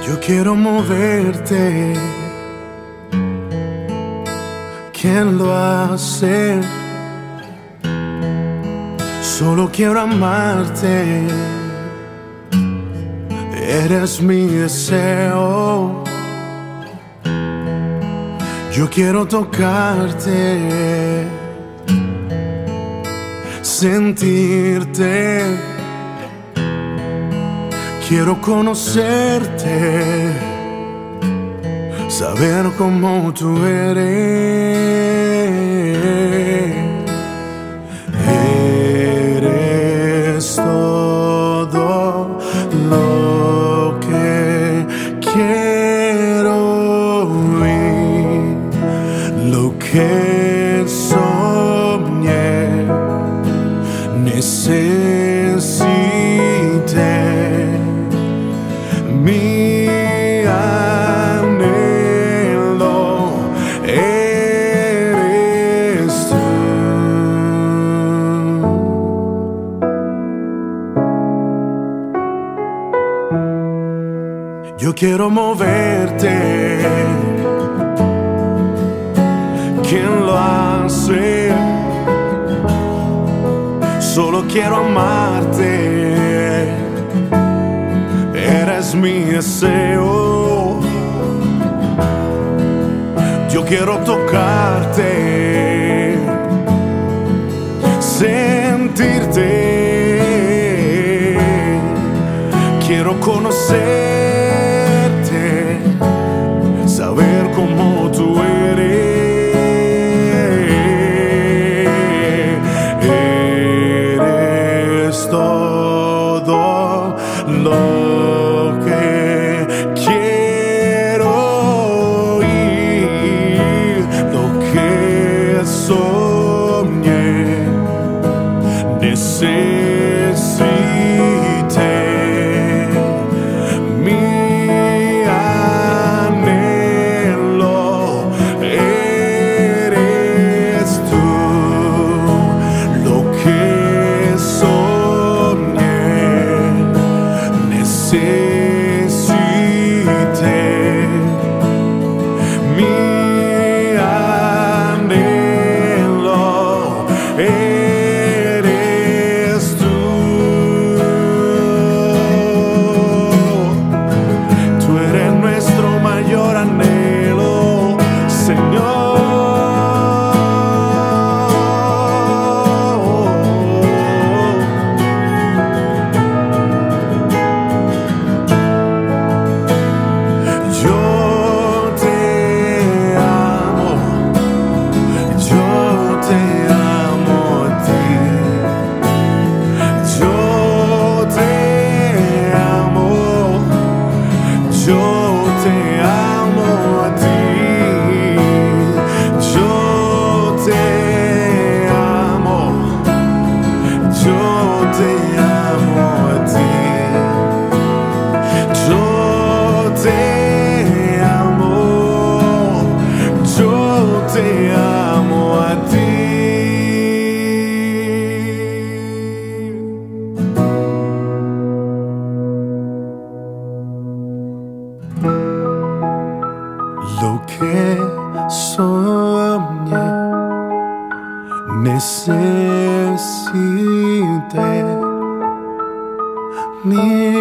Yo quiero moverte. ¿Quién lo hace? Solo quiero amarte. Eres mi deseo. Yo quiero tocarte, sentirte. Quiero conocerte, saber cómo tú eres. Eres todo lo que quiero oír, lo que soñé, necesité. Mi anhelo eres tú. Yo quiero moverte. ¿Quién lo hace? Solo quiero amarte. Eres mi deseo. Yo quiero tocarte, sentirte. Quiero conocerte, saber cómo tú eres. Eres todo lo que quiero oír, lo que soñé, necesité. Mi anhelo eres tú, lo que soñé, necesité. Mi anhelo eres tú. Tú eres nuestro mayor anhelo, Señor. Yo te amo, yo te amo a ti. Yo te amo, yo te amo a ti. Yo te amo, yo te amo a ti. Yo te amo, yo te amo a ti. Lo que soñé, necesité. Mi